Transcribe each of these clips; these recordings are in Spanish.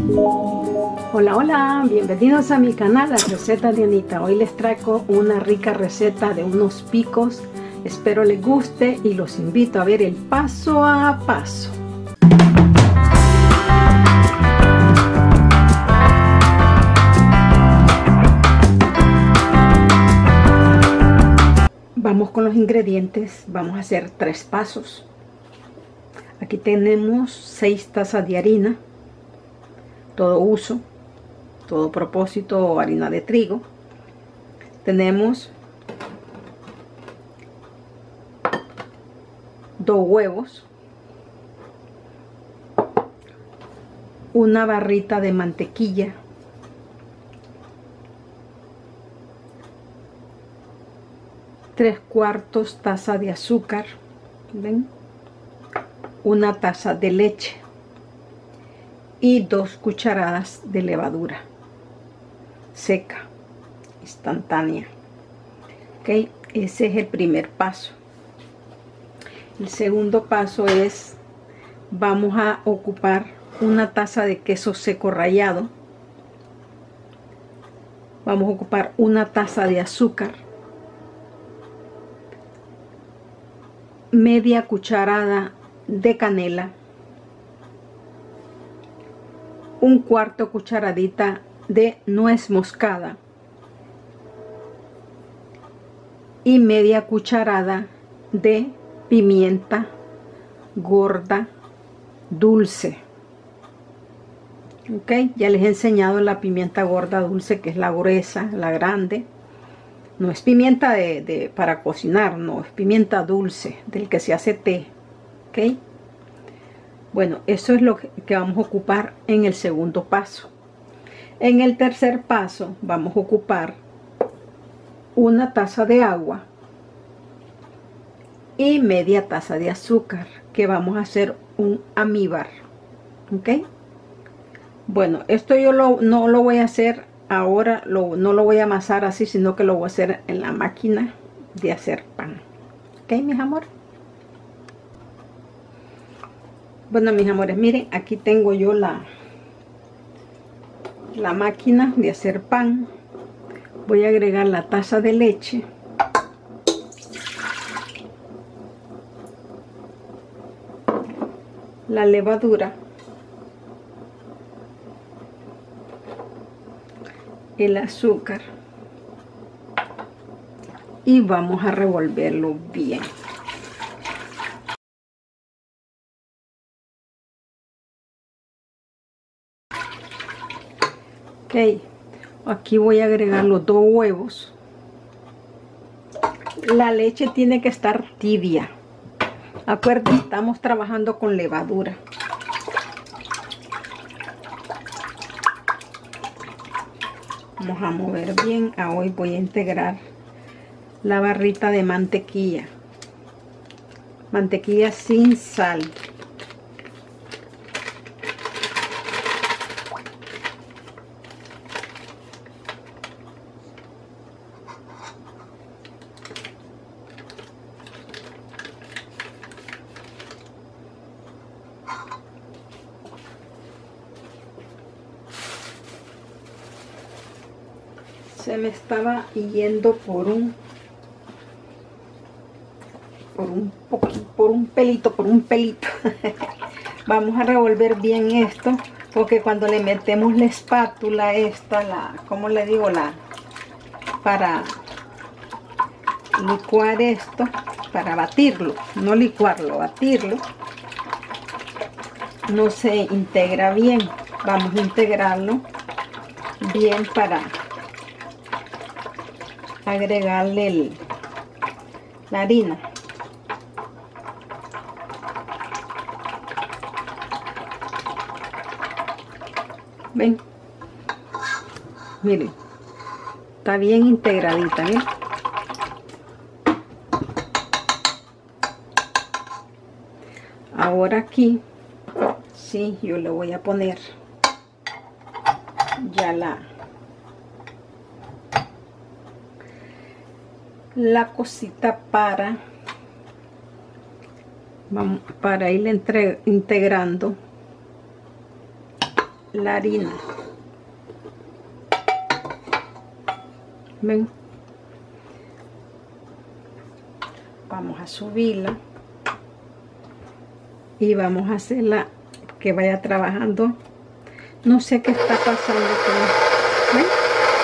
Hola, hola, bienvenidos a mi canal, las recetas de Anita. Hoy les traigo una rica receta de unos picos. Espero les guste y los invito a ver el paso a paso. Vamos con los ingredientes. Vamos a hacer 3 pasos. Aquí tenemos 6 tazas de harina, todo uso, todo propósito, harina de trigo. Tenemos 2 huevos, una barrita de mantequilla, tres cuartos taza de azúcar, ¿ven? Una taza de leche y 2 cucharadas de levadura seca, instantánea. Ok, ese es el primer paso. El segundo paso es, vamos a ocupar una taza de queso seco rallado, vamos a ocupar una taza de azúcar, media cucharada de canela, un cuarto cucharadita de nuez moscada y media cucharada de pimienta gorda dulce. Ok, ya les he enseñado la pimienta gorda dulce, que es la gruesa, la grande. No es pimienta para cocinar, no, es pimienta dulce, del que se hace té. Ok, bueno, eso es lo que vamos a ocupar en el segundo paso. En el tercer paso vamos a ocupar una taza de agua y media taza de azúcar, que vamos a hacer un almíbar. Ok, bueno, esto yo no lo voy a hacer ahora, no lo voy a amasar así, sino que lo voy a hacer en la máquina de hacer pan. Ok, mis amores. Bueno, mis amores, miren, aquí tengo yo la máquina de hacer pan. Voy a agregar la taza de leche, la levadura, el azúcar y vamos a revolverlo bien. Ok, aquí voy a agregar los 2 huevos. La leche tiene que estar tibia. Acuérdense, estamos trabajando con levadura. Vamos a mover bien. Hoy voy a integrar la barrita de mantequilla. Mantequilla sin sal. Se me estaba yendo por un pelito. Vamos a revolver bien esto, porque cuando le metemos la espátula esta, ¿cómo le digo? Para licuar esto, para batirlo, no licuarlo, batirlo, no se integra bien. Vamos a integrarlo bien para agregarle la harina. Ven, miren, está bien integradita, ¿ven? Ahora aquí, sí, yo le voy a poner ya la cosita para ir integrando la harina. ¿Ven? Vamos a subirla y vamos a hacerla que vaya trabajando. No sé qué está pasando con... ¿Ven?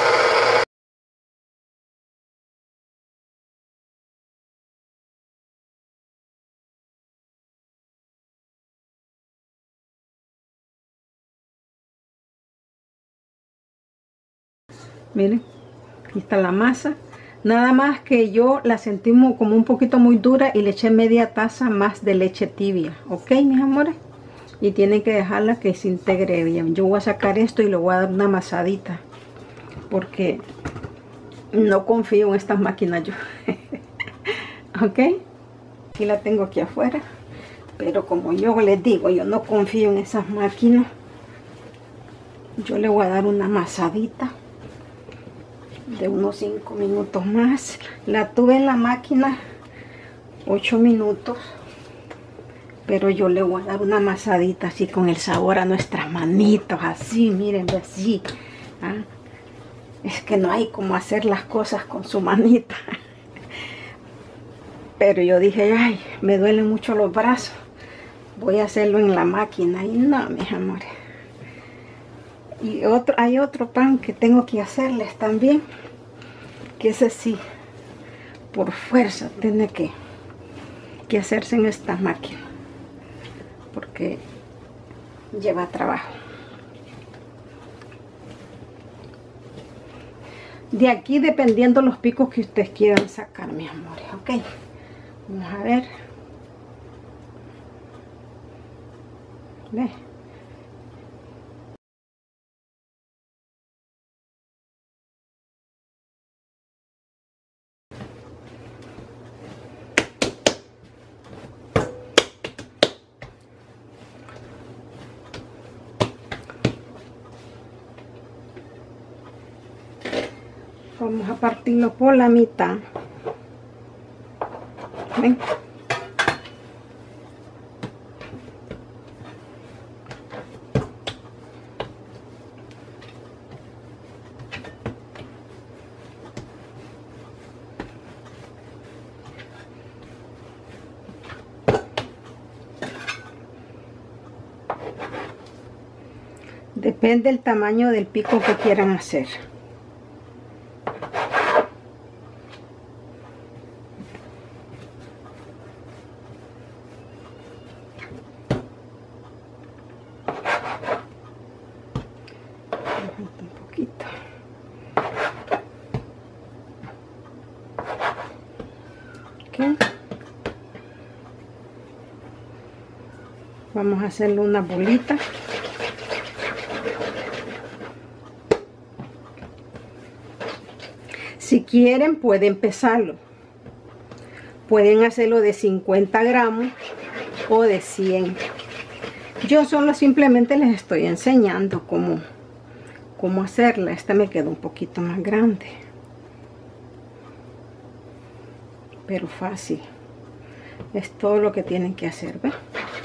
Miren, aquí está la masa. Nada más que yo la sentí como un poquito muy dura y le eché media taza más de leche tibia. ¿Ok, mis amores? Y tienen que dejarla que se integre bien. Yo voy a sacar esto y le voy a dar una amasadita, porque no confío en estas máquinas yo. ¿Ok? Aquí la tengo aquí afuera. Pero como yo les digo, yo no confío en esas máquinas. Yo le voy a dar una amasadita de unos 5 minutos más. La tuve en la máquina 8 minutos, pero yo le voy a dar una amasadita así con el sabor a nuestras manitos, así, miren, así. ¿Ah? Es que no hay como hacer las cosas con su manita. Pero yo dije, ay, me duelen mucho los brazos, voy a hacerlo en la máquina. Y no, mis amores. Y hay otro pan que tengo que hacerles también, que ese sí, por fuerza tiene que hacerse en esta máquina, porque lleva trabajo. De aquí dependiendo los picos que ustedes quieran sacar, mis amores. Ok, vamos a ver. ¿Ve? Vamos a partirlo por la mitad. ¿Ven? Depende del tamaño del pico que quieran hacer. Un poquito. Okay. Vamos a hacerle una bolita. Si quieren pueden pesarlo. Pueden hacerlo de 50 gramos o de 100. Yo solo simplemente les estoy enseñando cómo hacerla. Esta me quedó un poquito más grande, pero fácil. Es todo lo que tienen que hacer. ¿Ven?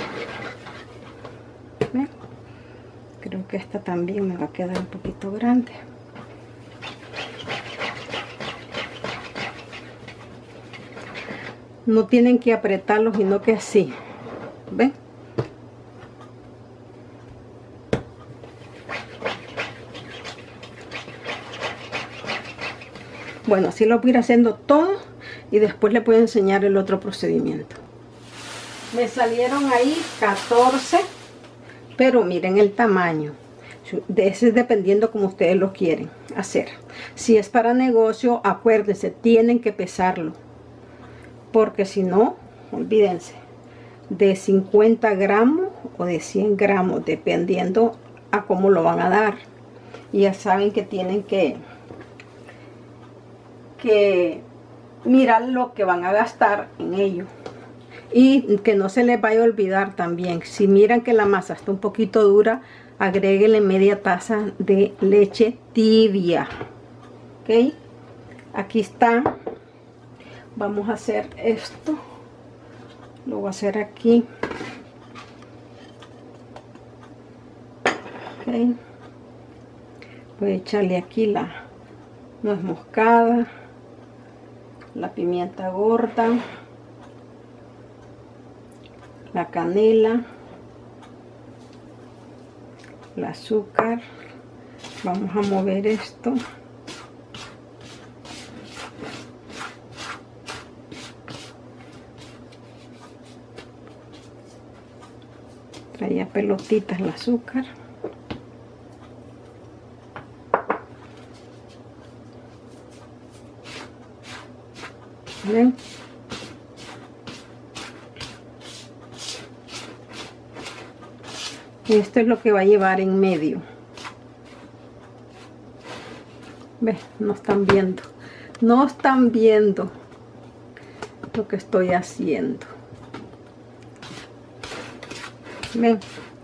¿Ven? Creo que esta también me va a quedar un poquito grande. No tienen que apretarlo, sino que así. ¿Ven? Bueno, así lo voy a ir haciendo todo y después les voy a enseñar el otro procedimiento. Me salieron ahí 14, pero miren el tamaño. De ese es dependiendo como ustedes lo quieren hacer. Si es para negocio, acuérdense, tienen que pesarlo, porque si no, olvídense, de 50 gramos o de 100 gramos, dependiendo a cómo lo van a dar. Y ya saben que tienen que mirar lo que van a gastar en ello. Y que no se les vaya a olvidar también, si miran que la masa está un poquito dura, agréguenle media taza de leche tibia. Ok, aquí está. Vamos a hacer esto. Lo voy a hacer aquí. Ok. Voy a echarle aquí la nuez moscada, la pimienta gorda, la canela, el azúcar. Vamos a mover esto. Traía pelotitas el azúcar. ¿Ven? Esto es lo que va a llevar en medio. ¿Ves? No están viendo. No están viendo lo que estoy haciendo. ¿Ven?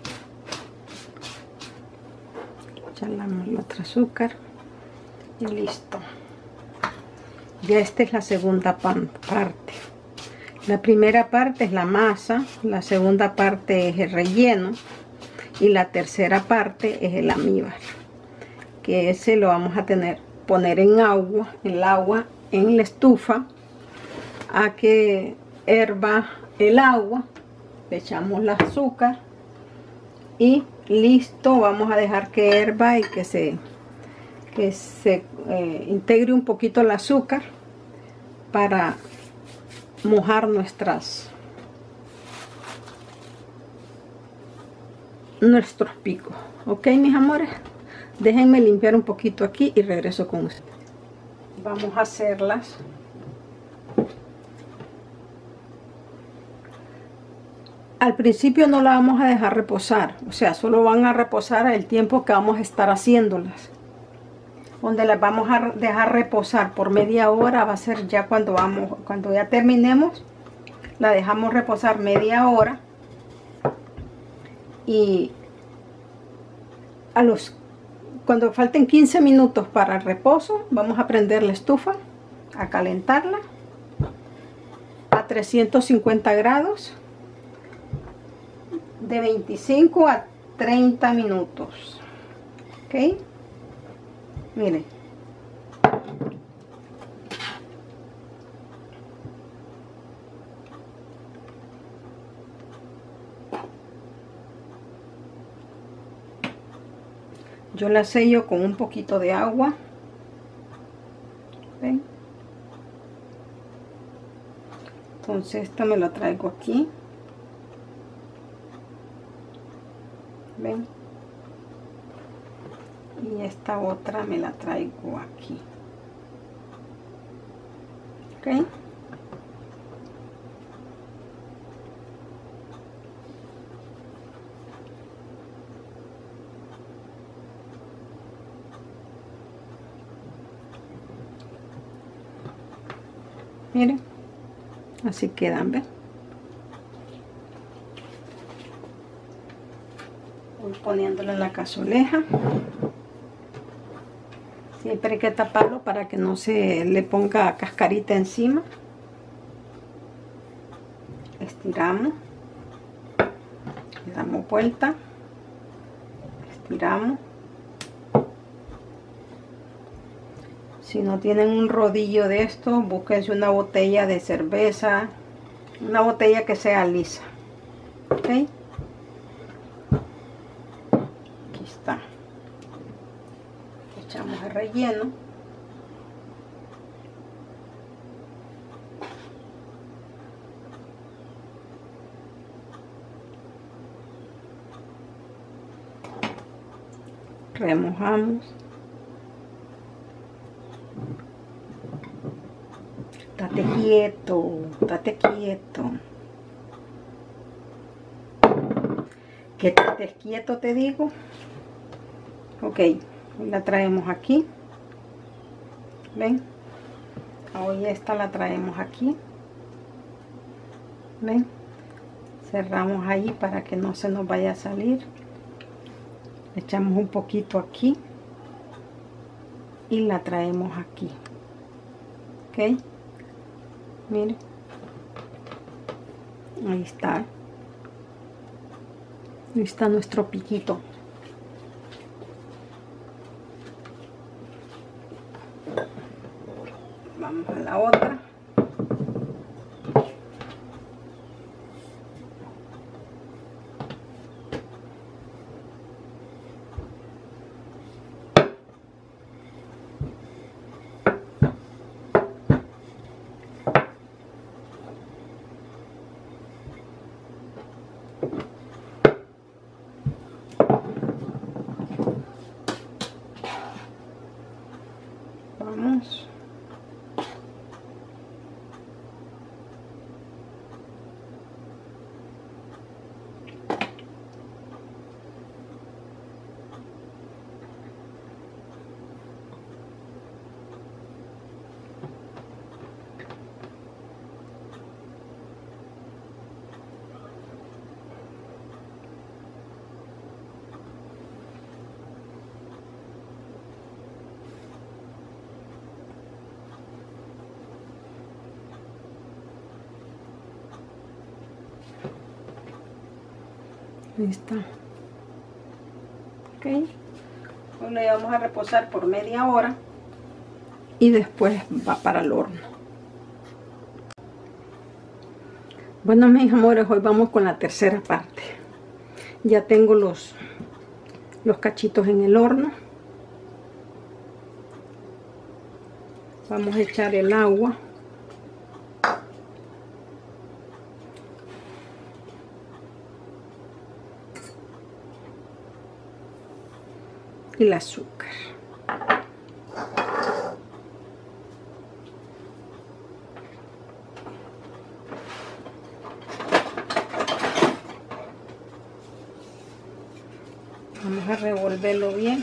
Echarle el otro azúcar. Y listo. Ya esta es la segunda parte. La primera parte es la masa. La segunda parte es el relleno. Y la tercera parte es el almíbar, que ese lo vamos a poner en agua, en la estufa, a que herva el agua. Le echamos el azúcar y listo. Vamos a dejar que herva y que se integre un poquito el azúcar para mojar nuestros picos. Ok, mis amores, déjenme limpiar un poquito aquí y regreso con ustedes. Vamos a hacerlas. Al principio no la vamos a dejar reposar, o sea, solo van a reposar el tiempo que vamos a estar haciéndolas. Donde las vamos a dejar reposar por media hora va a ser ya cuando ya terminemos, la dejamos reposar media hora. Y cuando falten 15 minutos para el reposo, vamos a prender la estufa, a calentarla a 350 grados de 25 a 30 minutos. Ok, miren. Yo la sello con un poquito de agua. ¿Ven? Entonces esta me la traigo aquí. ¿Ven? Y esta otra me la traigo aquí. ¿Ok? Miren, así quedan, ¿ven? Voy poniéndolo en la cazuela. Siempre hay que taparlo para que no se le ponga cascarita encima. Estiramos, le damos vuelta, estiramos. Si no tienen un rodillo de esto, búsquense una botella de cerveza, una botella que sea lisa. ¿Ok? Aquí está. Echamos el relleno. Remojamos. Estate quieto, estate quieto. Que te estés quieto, te digo. Ok, la traemos aquí. ¿Ven? Hoy esta la traemos aquí. ¿Ven? Cerramos ahí para que no se nos vaya a salir. Echamos un poquito aquí. Y la traemos aquí. ¿Ok? Miren, ahí está nuestro piquito. Vamos a la otra. Vamos. Ahí está. Ok. Hoy le vamos a reposar por media hora y después va para el horno. Bueno, mis amores, hoy vamos con la tercera parte. Ya tengo los cachitos en el horno. Vamos a echar el agua. Y el azúcar. Vamos a revolverlo bien.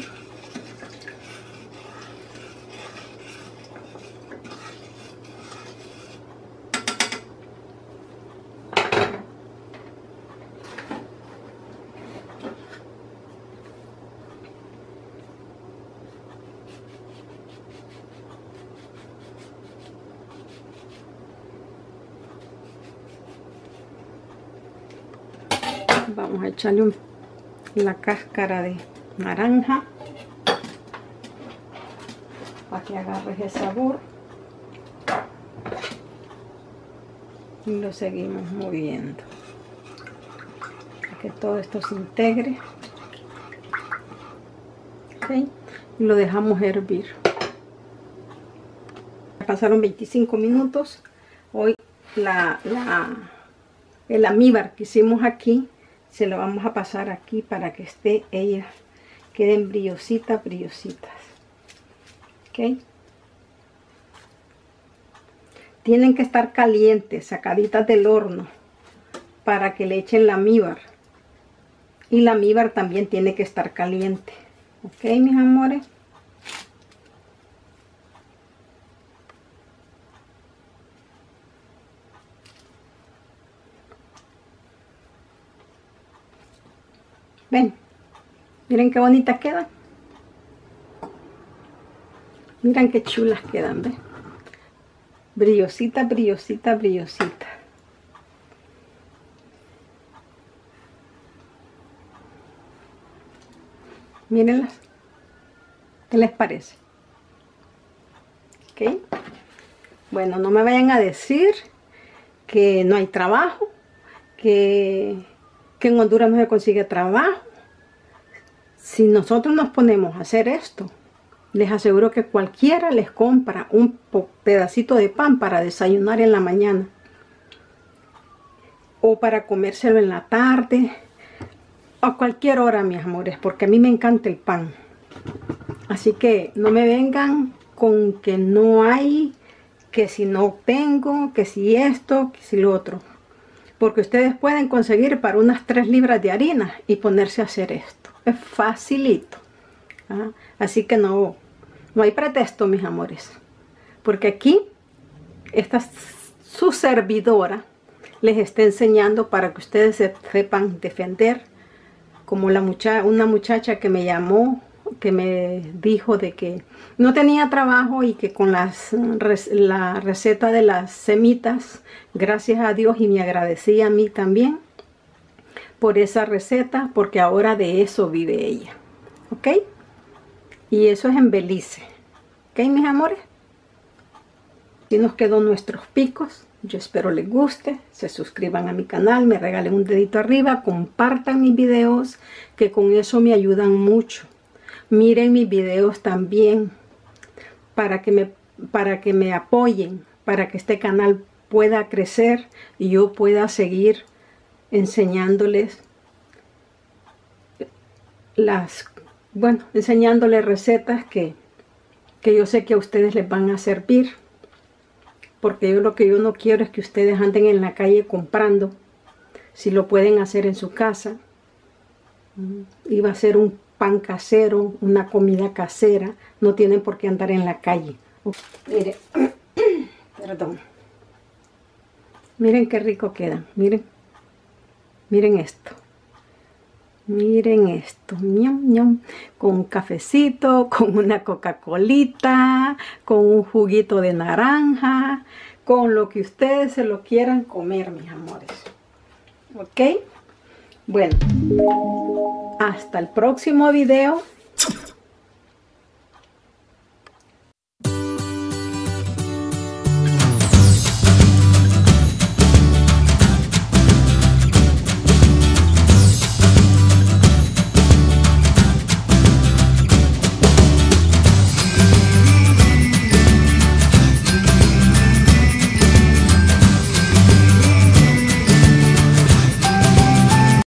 Vamos a echarle la cáscara de naranja para que agarre ese sabor y lo seguimos moviendo para que todo esto se integre. ¿Okay? Y lo dejamos hervir. Pasaron 25 minutos. Hoy el almíbar que hicimos aquí se lo vamos a pasar aquí para que ellas queden brillositas. ¿Ok? Tienen que estar calientes, sacaditas del horno para que le echen el almíbar. Y el almíbar también tiene que estar caliente. ¿Ok, mis amores? Ven, miren qué bonitas quedan. Miren qué chulas quedan, ¿ven? Brillosita. Mírenlas. ¿Qué les parece? ¿Ok? Bueno, no me vayan a decir que no hay trabajo, que en Honduras no se consigue trabajo. Si nosotros nos ponemos a hacer esto, les aseguro que cualquiera les compra un pedacito de pan para desayunar en la mañana o para comérselo en la tarde o a cualquier hora, mis amores, porque a mí me encanta el pan. Así que no me vengan con que no hay, que si no tengo, que si esto, que si lo otro. Porque ustedes pueden conseguir para unas 3 libras de harina y ponerse a hacer esto. Es facilito. ¿Ah? Así que no hay pretexto, mis amores. Porque aquí, su servidora les está enseñando para que ustedes se sepan defender. Como una muchacha que me llamó, que me dijo de que no tenía trabajo y que con la receta de las semitas, gracias a Dios, y me agradecía a mí también por esa receta, porque ahora de eso vive ella. ¿Ok? Y eso es en Belice. ¿Ok, mis amores? Así nos quedó nuestros picos. Yo espero les guste, se suscriban a mi canal, me regalen un dedito arriba, compartan mis videos, que con eso me ayudan mucho. Miren mis videos también para que me apoyen, para que este canal pueda crecer y yo pueda seguir enseñándoles enseñándoles recetas que yo sé que a ustedes les van a servir. Porque lo que yo no quiero es que ustedes anden en la calle comprando. Si lo pueden hacer en su casa. Iba a ser un pan casero, una comida casera. No tienen por qué andar en la calle. Miren, perdón. Miren qué rico quedan. Miren. Miren esto. Miren esto, ñam, ñam, con un cafecito, con una Coca-Colita, con un juguito de naranja, con lo que ustedes se lo quieran comer, mis amores. ¿Ok? Bueno, hasta el próximo video.